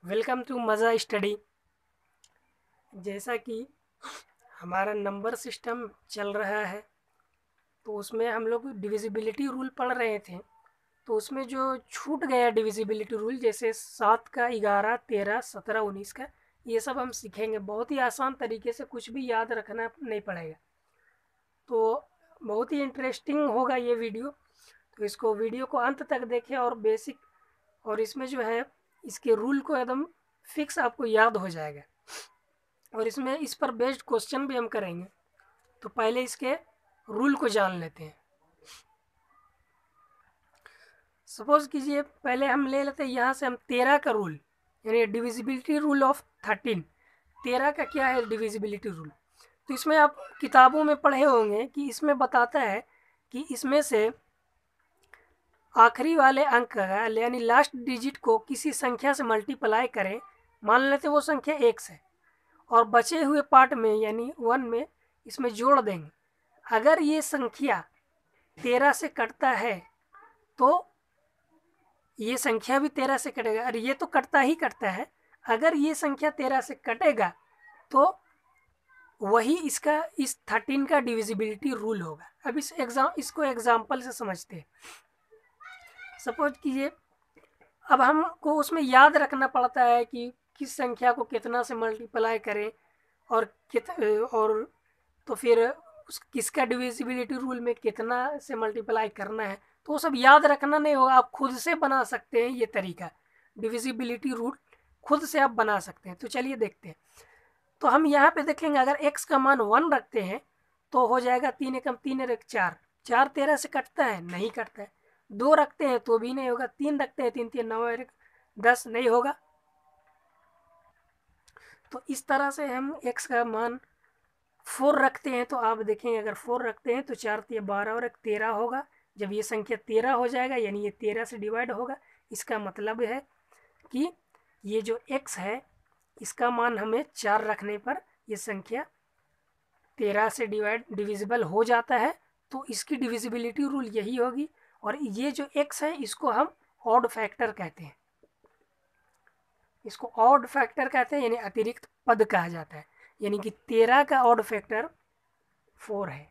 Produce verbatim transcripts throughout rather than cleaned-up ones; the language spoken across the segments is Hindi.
वेलकम टू मज़ा स्टडी। जैसा कि हमारा नंबर सिस्टम चल रहा है तो उसमें हम लोग डिविजिबिलिटी रूल पढ़ रहे थे। तो उसमें जो छूट गया डिविजिबिलिटी रूल, जैसे सात का ग्यारह, तेरह, सत्रह, उन्नीस का, ये सब हम सीखेंगे। बहुत ही आसान तरीके से, कुछ भी याद रखना नहीं पड़ेगा। तो बहुत ही इंटरेस्टिंग होगा ये वीडियो। तो इसको वीडियो को अंत तक देखें और बेसिक, और इसमें जो है इसके रूल को एकदम फिक्स आपको याद हो जाएगा। और इसमें इस पर बेस्ड क्वेश्चन भी हम करेंगे। तो पहले इसके रूल को जान लेते हैं। सपोज कीजिए, पहले हम ले लेते हैं यहाँ से हम तेरह का रूल, यानी डिविजिबिलिटी रूल ऑफ थर्टीन। तेरह का क्या है डिविजिबिलिटी रूल? तो इसमें आप किताबों में पढ़े होंगे कि इसमें बताता है कि इसमें से आखिरी वाले अंक का, यानी लास्ट डिजिट को किसी संख्या से मल्टीप्लाई करें। मान लेते वो संख्या एक है, और बचे हुए पार्ट में यानी वन में इसमें जोड़ देंगे। अगर ये संख्या तेरह से कटता है तो ये संख्या भी तेरह से कटेगा, और ये तो कटता ही कटता है। अगर ये संख्या तेरह से कटेगा तो वही इसका, इस थर्टीन का डिविजिबिलिटी रूल होगा। अब इस एग्जाम इसको एग्जाम्पल से समझते हैं। सपोज कीजिए, अब हमको उसमें याद रखना पड़ता है कि किस संख्या को कितना से मल्टीप्लाई करें, और कित और तो फिर उस किसका डिविजिबिलिटी रूल में कितना से मल्टीप्लाई करना है। तो वो सब याद रखना नहीं होगा, आप खुद से बना सकते हैं। ये तरीका डिविजिबिलिटी रूल खुद से आप बना सकते हैं। तो चलिए देखते हैं। तो हम यहाँ पे देखेंगे, अगर x का मान वन रखते हैं तो हो जाएगा तीन एकम तीन एक चार। चार तेरह से कटता है? नहीं कटता है। दो रखते हैं तो भी नहीं होगा। तीन रखते हैं, तीन तीन नौ एक दस, नहीं होगा। तो इस तरह से हम x का मान फोर रखते हैं तो आप देखेंगे, अगर फोर रखते हैं तो चार तीन बारह और एक तेरह होगा। जब ये संख्या तेरह हो जाएगा यानी ये तेरह से डिवाइड होगा। इसका मतलब है कि ये जो x है इसका मान हमें चार रखने पर ये संख्या तेरह से डिवाइड डिविजिबल हो जाता है। तो इसकी डिविजिबिलिटी रूल यही होगी। और ये जो x है इसको हम ऑड फैक्टर कहते हैं। इसको ऑड फैक्टर कहते हैं, यानी अतिरिक्त पद कहा जाता है। यानी कि तेरह का ऑड फैक्टर फोर है।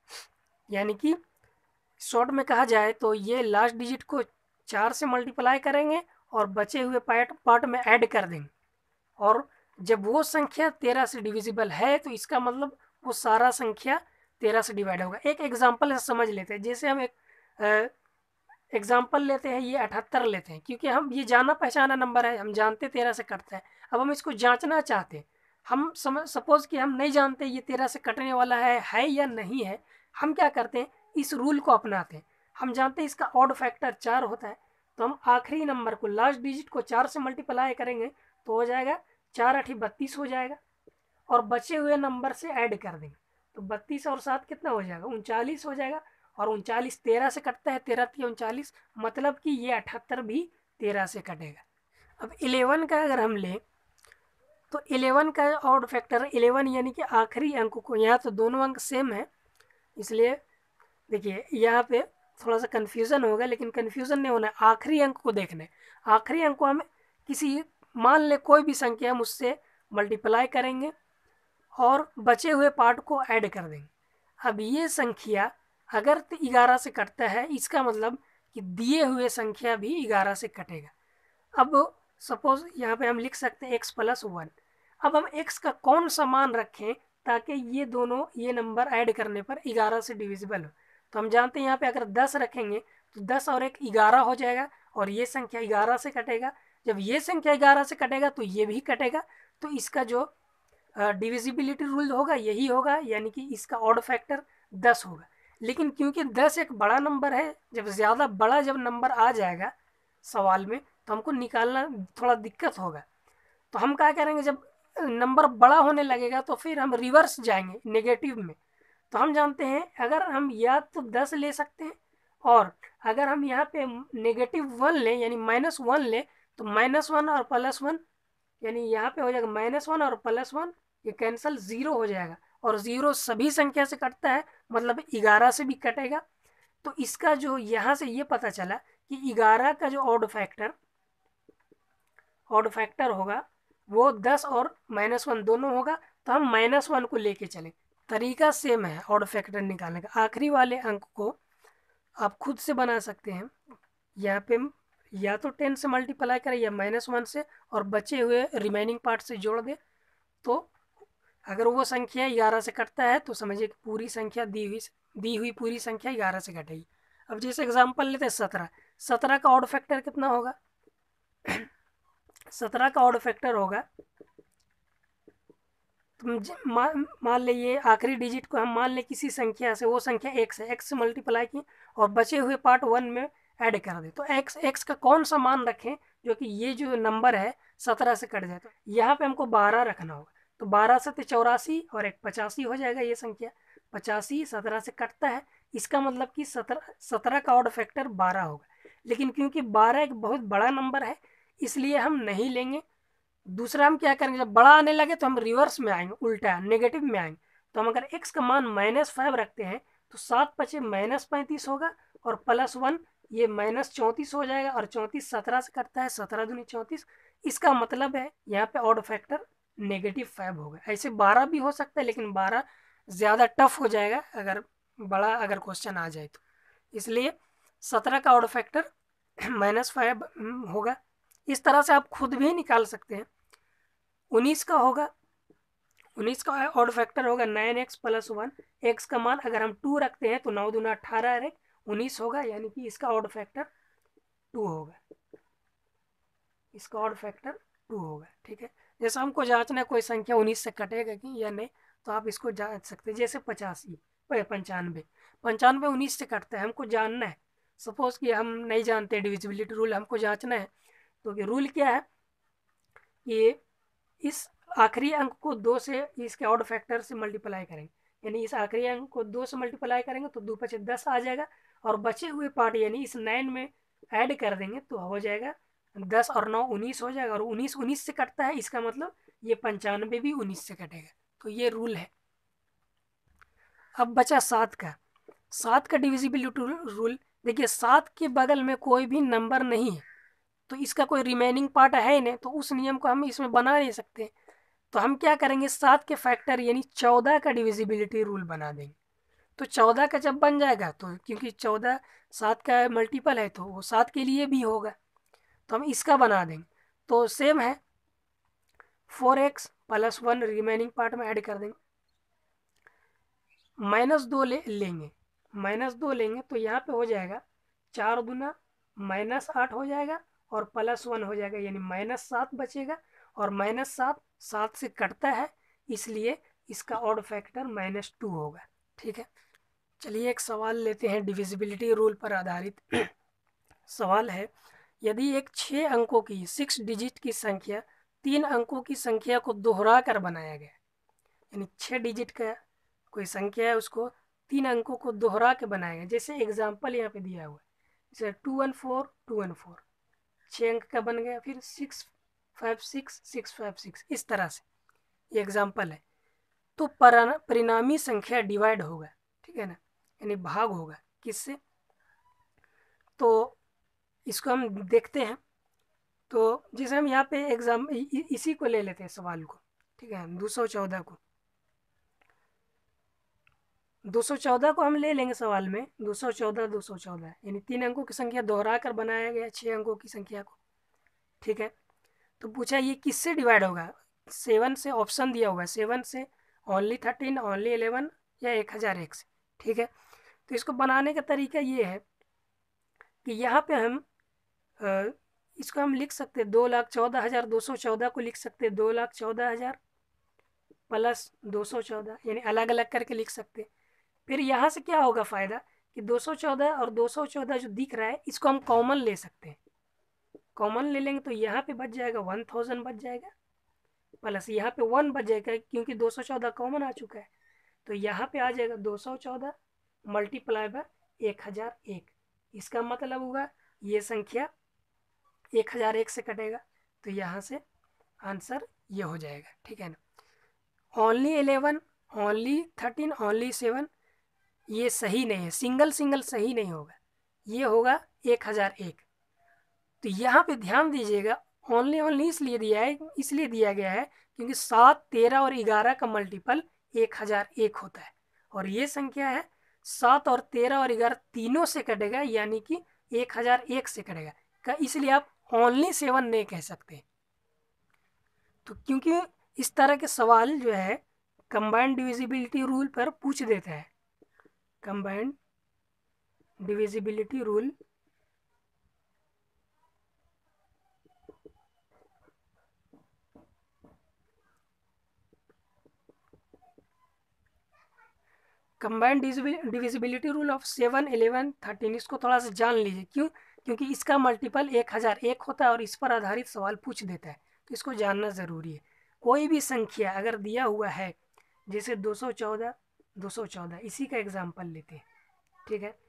यानी कि शॉर्ट में कहा जाए तो ये लास्ट डिजिट को चार से मल्टीप्लाई करेंगे और बचे हुए पार्ट पार्ट में ऐड कर देंगे। और जब वो संख्या तेरह से डिविजिबल है तो इसका मतलब वो सारा संख्या तेरह से डिवाइड होगा। एक एग्जाम्पल से समझ लेते हैं। जैसे हम एक एग्जाम्पल लेते हैं, ये अठहत्तर लेते हैं, क्योंकि हम ये जाना पहचाना नंबर है, हम जानते तेरह से कटता है। अब हम इसको जांचना चाहते हैं। हम समझ सपोज कि हम नहीं जानते ये तेरह से कटने वाला है है या नहीं है। हम क्या करते हैं, इस रूल को अपनाते हैं। हम जानते हैं इसका ऑड फैक्टर चार होता है, तो हम आखिरी नंबर को, लास्ट डिजिट को चार से मल्टीप्लाई करेंगे तो हो जाएगा चार अठी बत्तीस हो जाएगा। और बचे हुए नंबर से ऐड कर देंगे तो बत्तीस और सात कितना हो जाएगा, उनचालीस हो जाएगा। और उनचालीस तेरह से कटता है, तेरह तीन उनचालीस, मतलब कि ये अठहत्तर भी तेरह से कटेगा। अब इलेवन का अगर हम लें तो इलेवन का ऑड फैक्टर इलेवन, यानी कि आखिरी अंक को, यहाँ तो दोनों अंक सेम है इसलिए देखिए यहाँ पे थोड़ा सा कन्फ्यूज़न होगा, लेकिन कन्फ्यूज़न नहीं होना है। आखिरी अंक को देखना है। आखिरी अंक को हम किसी, मान ले कोई भी संख्या, हम उससे मल्टीप्लाई करेंगे और बचे हुए पार्ट को ऐड कर देंगे। अब ये संख्या अगर ग्यारह से कटता है, इसका मतलब कि दिए हुए संख्या भी ग्यारह से कटेगा। अब सपोज यहाँ पे हम लिख सकते हैं एक्स प्लस वन। अब हम एक्स का कौन सा मान रखें ताकि ये दोनों, ये नंबर ऐड करने पर ग्यारह से डिविजिबल हो। तो हम जानते हैं यहाँ पे अगर दस रखेंगे तो दस और एक ग्यारह हो जाएगा, और ये संख्या ग्यारह से कटेगा। जब ये संख्या ग्यारह से कटेगा तो ये भी कटेगा। तो इसका जो डिविजिबिलिटी रूल होगा यही होगा, यानी कि इसका ऑड फैक्टर दस होगा। लेकिन क्योंकि दस एक बड़ा नंबर है, जब ज़्यादा बड़ा जब नंबर आ जाएगा सवाल में तो हमको निकालना थोड़ा दिक्कत होगा। तो हम क्या करेंगे, जब नंबर बड़ा होने लगेगा तो फिर हम रिवर्स जाएंगे नेगेटिव में। तो हम जानते हैं अगर हम या तो दस ले सकते हैं, और अगर हम यहाँ पे नेगेटिव वन लें यानी माइनस वन लें तो माइनस वन और प्लस वन, यानी यहाँ पे हो जाएगा माइनस वन और प्लस वन, ये कैंसिल, ज़ीरो हो जाएगा। और ज़ीरो सभी संख्या से कटता है, मतलब ग्यारह से भी कटेगा। तो इसका जो यहाँ से ये पता चला कि ग्यारह का जो ऑड फैक्टर ऑड फैक्टर होगा वो दस और माइनस वन दोनों होगा, तो हम माइनस वन को लेके चलें। तरीका सेम है ऑड फैक्टर निकालने का। आखिरी वाले अंक को आप खुद से बना सकते हैं। यहाँ पे या तो टेन से मल्टीप्लाई करें या माइनस वन से, और बचे हुए रिमेनिंग पार्ट से जोड़ दें। तो अगर वो संख्या ग्यारह से कटता है तो समझिए कि पूरी संख्या दी हुई दी हुई पूरी संख्या ग्यारह से कटेगी। अब जैसे एग्जांपल लेते हैं सत्रह। सत्रह का ऑड फैक्टर कितना होगा? सत्रह का ऑड फैक्टर होगा, तुम मान मान लीजिए आखिरी डिजिट को हम मान लें किसी संख्या से, वो संख्या एक्स है, एक्स से मल्टीप्लाई की और बचे हुए पार्ट वन में ऐड कर दे। तो एक्स एक्स का कौन सा मान रखें जो कि ये जो नंबर है सत्रह से कट जाए? तो यहाँ पे हमको बारह रखना होगा। तो बारह से तो चौरासी और एक पचासी हो जाएगा। ये संख्या पचासी सत्रह से कटता है, इसका मतलब कि सत्रह सत्रह का ऑड फैक्टर बारह होगा। लेकिन क्योंकि बारह एक बहुत बड़ा नंबर है इसलिए हम नहीं लेंगे। दूसरा हम क्या करेंगे, जब बड़ा आने लगे तो हम रिवर्स में आएंगे, उल्टा नेगेटिव में आएंगे। तो हम अगर x का मान माइनस फाइव रखते हैं तो सात पचे माइनस पैंतीस होगा और प्लस वन ये माइनस चौंतीस हो जाएगा, और चौंतीस सत्रह से कटता है, सत्रह दूनी चौंतीस। इसका मतलब है यहाँ पे ऑड फैक्टर नेगेटिव फाइव होगा। ऐसे बारह भी हो सकता है लेकिन बारह ज़्यादा टफ हो जाएगा अगर बड़ा अगर क्वेश्चन आ जाए तो, इसलिए सत्रह का ऑड फैक्टर माइनस फाइव होगा। इस तरह से आप खुद भी निकाल सकते हैं। उन्नीस का होगा, उन्नीस का ऑड फैक्टर होगा nine x plus one. X का मान अगर हम टू रखते हैं तो नौ दूना अठारह है, उन्नीस होगा, यानी कि इसका ऑड फैक्टर टू होगा। इसका ऑड फैक्टर टू होगा। ठीक है, जैसे हमको जांचना है कोई संख्या उन्नीस से कटेगा कि या नहीं, तो आप इसको जांच सकते हैं। जैसे पचासी पंचानवे पंचानवे उन्नीस से कटता है, हमको जानना है। सपोज कि हम नहीं जानते डिविजिबिलिटी रूल, हमको जांचना है। तो रूल क्या है कि इस आखिरी अंक को दो से इसके ऑड फैक्टर से मल्टीप्लाई करेंगे, यानी इस आखिरी अंक को दो से मल्टीप्लाई करेंगे तो दो पचे दस आ जाएगा, और बचे हुए पार्ट यानी इस नाइन में ऐड कर देंगे तो हो जाएगा दस और नौ उन्नीस हो जाएगा, और उन्नीस उन्नीस से कटता है, इसका मतलब ये पंचानवे भी उन्नीस से कटेगा। तो ये रूल है। अब बचा सात का। सात का डिविजिबिलिटी रूल देखिए, सात के बगल में कोई भी नंबर नहीं है तो इसका कोई रिमेनिंग पार्ट है नहीं, तो उस नियम को हम इसमें बना नहीं सकते। तो हम क्या करेंगे, सात के फैक्टर यानी चौदह का डिविजिबिलिटी रूल बना देंगे। तो चौदह का जब बन जाएगा तो क्योंकि चौदह सात का मल्टीपल है तो वो सात के लिए भी होगा, तो हम इसका बना देंगे। तो सेम है, four x plus one remaining part में ऐड कर देंगे, माइनस दो ले लेंगे माइनस दो लेंगे तो यहाँ पे हो जाएगा चार दूना माइनस आठ हो जाएगा और प्लस वन हो जाएगा, यानी माइनस सात बचेगा, और माइनस सात सात से कटता है इसलिए इसका ऑड फैक्टर माइनस टू होगा। ठीक है, चलिए एक सवाल लेते हैं डिविजिबिलिटी रूल पर आधारित। सवाल है, यदि एक छः अंकों की सिक्स डिजिट की संख्या तीन अंकों की संख्या को दोहरा कर बनाया गया, यानी छः डिजिट का कोई संख्या है उसको तीन अंकों को दोहरा के बनाया गया। जैसे एग्जाम्पल यहाँ पे दिया हुआ है, जैसे two one four two one four छः अंक का बन गया, फिर six five six six five six, इस तरह से ये एग्जाम्पल है। तो परिणामी संख्या डिवाइड होगा, ठीक है ना, यानी भाग होगा किससे? तो इसको हम देखते हैं। तो जैसे हम यहाँ पे एग्जाम इसी को ले लेते हैं सवाल को, ठीक है, दो सौ चौदह को दो सौ चौदह को हम ले लेंगे सवाल में, दो सौ चौदह दो सौ चौदह यानी तीन अंकों की संख्या दोहरा कर बनाया गया छः अंकों की संख्या को। ठीक है, तो पूछा ये किससे डिवाइड होगा? सेवन से, ऑप्शन दिया हुआ है सेवन से, ओनली थर्टीन, ओनली इलेवन, या एक हज़ार एक से। ठीक है, तो इसको बनाने का तरीका ये है कि यहाँ पे हम आ, इसको हम लिख सकते हैं दो लाख चौदह हज़ार दो सौ चौदह को लिख सकते हैं दो लाख चौदह हज़ार प्लस दो सौ चौदह, यानी अलग अलग करके लिख सकते हैं। फिर यहाँ से क्या होगा फ़ायदा कि दो सौ चौदह और दो सौ चौदह जो दिख रहा है इसको हम कॉमन ले सकते हैं। कॉमन ले लेंगे तो यहाँ पे बच जाएगा वन थाउजेंड बच जाएगा, प्लस यहाँ पे वन बच जाएगा क्योंकि दो सौ चौदह कॉमन आ चुका है। तो यहाँ पे आ जाएगा दो सौ चौदह मल्टीप्लाई बाय एक हज़ार एक। इसका मतलब होगा ये संख्या एक हज़ार एक से कटेगा, तो यहाँ से आंसर ये हो जाएगा। ठीक है ना। Only eleven, only thirteen, only seven ये सही नहीं है, सिंगल सिंगल सही नहीं होगा, ये होगा एक हज़ार एक। तो यहाँ पे ध्यान दीजिएगा, ओनली ओनली इसलिए दिया है इसलिए दिया गया है क्योंकि सात, तेरह और ग्यारह का मल्टीपल एक हजार एक होता है, और ये संख्या है सात और तेरह और ग्यारह तीनों से कटेगा, यानी कि एक हजार एक से कटेगा का, इसलिए आप ओनली सेवन नहीं कह सकते। तो क्योंकि इस तरह के सवाल जो है कंबाइंड डिविजिबिलिटी रूल पर पूछ देता है। Combined divisibility rule combined divisibility rule of seven, eleven, thirteen, इसको थोड़ा सा जान लीजिए। क्यों? क्योंकि इसका मल्टीपल एक हजार एक होता है और इस पर आधारित सवाल पूछ देता है, तो इसको जानना ज़रूरी है। कोई भी संख्या अगर दिया हुआ है, जैसे दो सौ चौदह, दो सौ चौदह इसी का एग्जाम्पल लेते हैं, ठीक है,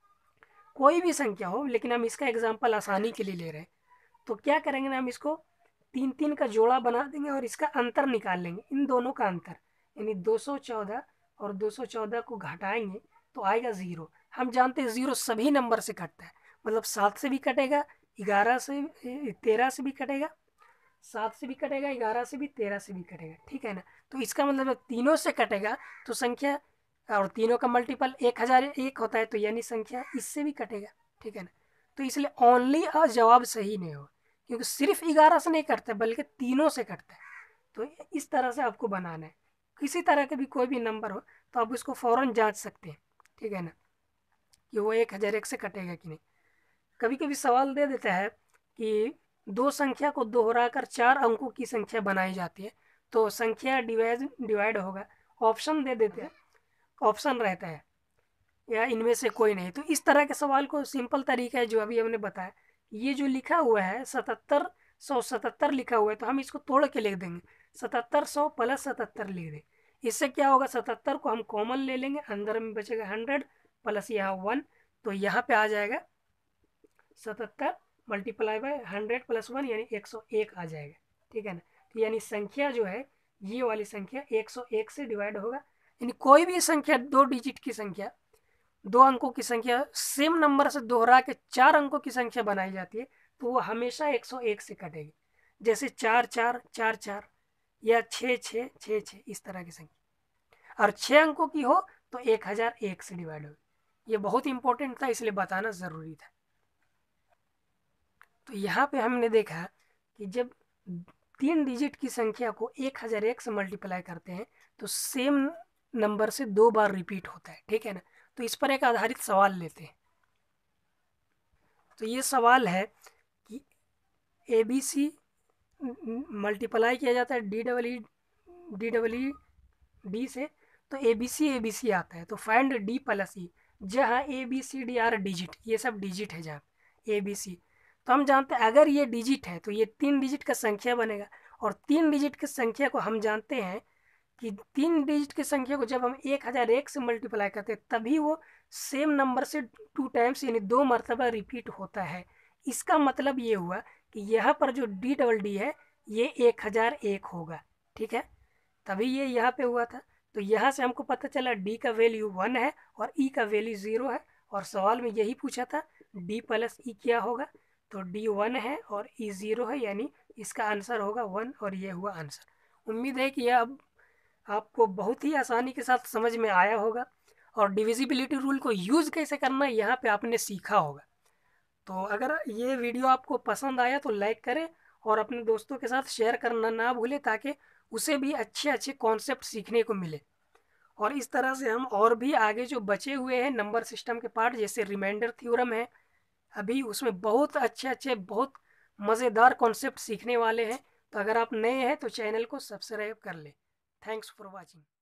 कोई भी संख्या हो, लेकिन हम इसका एग्जाम्पल आसानी के लिए ले रहे हैं, तो क्या करेंगे ना, हम इसको तीन तीन का जोड़ा बना देंगे और इसका अंतर निकाल लेंगे, इन दोनों का अंतर, यानी दो सौ चौदह और दो सौ चौदह को घटाएंगे तो आएगा ज़ीरो। हम जानते हैं ज़ीरो सभी नंबर से कटता है, मतलब सात से भी कटेगा, ग्यारह से, तेरह से भी कटेगा, सात से भी कटेगा, ग्यारह से भी, तेरह से भी कटेगा, ठीक है ना। तो इसका मतलब तीनों से कटेगा तो संख्या, और तीनों का मल्टीपल एक हजार एक होता है, तो यानी संख्या इससे भी कटेगा, ठीक है ना। तो इसलिए ओनली और जवाब सही नहीं होगा, क्योंकि सिर्फ ग्यारह से नहीं कटता बल्कि तीनों से कटता है। तो इस तरह से आपको बनाना है, किसी तरह के भी कोई भी नंबर हो तो आप उसको फ़ौरन जांच सकते हैं, ठीक है ना, कि वो एक हज़ार एक से कटेगा कि नहीं। कभी कभी सवाल दे देता है कि दो संख्या को दोहराकर चार अंकों की संख्या बनाई जाती है, तो संख्या डिवाइड डिवाइड होगा, ऑप्शन दे देते हैं, ऑप्शन रहता है या इनमें से कोई नहीं। तो इस तरह के सवाल को सिंपल तरीका है जो अभी हमने बताया, ये जो लिखा हुआ है सतहत्तर सौ सतहत्तर लिखा हुआ है, तो हम इसको तोड़ के लिख देंगे, सतहत्तर सौ प्लस सतहत्तर लिख दें। इससे क्या होगा, सतहत्तर को हम कॉमन ले लेंगे, अंदर में बचेगा हंड्रेड प्लस यहाँ वन, तो यहाँ पे आ जाएगा सतहत्तर multiply by hundred plus one, यानी एक सौ एक आ जाएगा, ठीक है ना। तो यानी संख्या जो है ये वाली संख्या एक सौ एक से डिवाइड होगा, यानी कोई भी संख्या दो डिजिट की संख्या, दो अंकों की संख्या सेम नंबर से दोहरा के चार अंकों की संख्या बनाई जाती है, तो वो हमेशा एक सौ एक से कटेगी, जैसे चार चार चार चार या छः छः छः छः, इस तरह की संख्या। और छः अंकों की हो तो एक हजार एक से डिवाइड होगी। ये बहुत इंपॉर्टेंट था, इसलिए बताना ज़रूरी था। तो यहाँ पे हमने देखा कि जब तीन डिजिट की संख्या को एक हजार एक से मल्टीप्लाई करते हैं तो सेम नंबर से दो बार रिपीट होता है, ठीक है ना। तो इस पर एक आधारित सवाल लेते हैं। तो ये सवाल है कि ए बी सी मल्टीप्लाई किया जाता है D double E D double E D से, तो ए बी सी ए बी सी आता है, तो फाइंड डी प्लस ई, जहाँ A B C D are digit, ये सब डिजिट है जहाँ ए बी सी। तो हम जानते हैं अगर ये डिजिट है तो ये तीन डिजिट का संख्या बनेगा, और तीन डिजिट की संख्या को हम जानते हैं कि तीन डिजिट की संख्या को जब हम एक हज़ार एक से मल्टीप्लाई करते हैं तभी वो सेम नंबर से टू टाइम्स यानी दो मरतबा रिपीट होता है। इसका मतलब ये हुआ कि यहाँ पर जो डी डबल डी है ये एक हज़ार एक होगा, ठीक है, तभी ये यहाँ पे हुआ था। तो यहाँ से हमको पता चला डी का वैल्यू वन है और ई का वैल्यू ज़ीरो है, और सवाल में यही पूछा था डी प्लस ई क्या होगा, तो डी वन है और ई ज़ीरो है, यानी इसका आंसर होगा वन, और ये हुआ आंसर। उम्मीद है कि यह अब आपको बहुत ही आसानी के साथ समझ में आया होगा, और डिविजिबिलिटी रूल को यूज़ कैसे करना है यहाँ पे आपने सीखा होगा। तो अगर ये वीडियो आपको पसंद आया तो लाइक करें और अपने दोस्तों के साथ शेयर करना ना भूलें, ताकि उसे भी अच्छे अच्छे कॉन्सेप्ट सीखने को मिले। और इस तरह से हम और भी आगे जो बचे हुए हैं नंबर सिस्टम के पार्ट, जैसे रिमाइंडर थ्योरम है, अभी उसमें बहुत अच्छे अच्छे बहुत मज़ेदार कॉन्सेप्ट सीखने वाले हैं। तो अगर आप नए हैं तो चैनल को सब्सक्राइब कर लें। Thanks for watching.